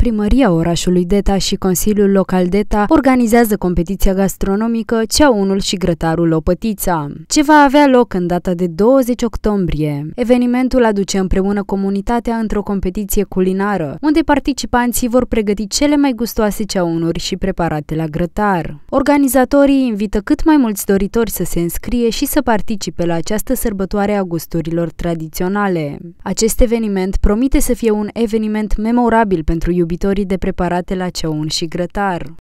Primăria orașului Deta și Consiliul Local Deta organizează competiția gastronomică Ceaunul și Grătarul Lopătița, ce va avea loc în data de 20 octombrie. Evenimentul aduce împreună comunitatea într-o competiție culinară, unde participanții vor pregăti cele mai gustoase ceaunuri și preparate la grătar. Organizatorii invită cât mai mulți doritori să se înscrie și să participe la această sărbătoare a gusturilor tradiționale. Acest eveniment promite să fie un eveniment memorabil pentru iubitorii de preparate la ceaun și grătar.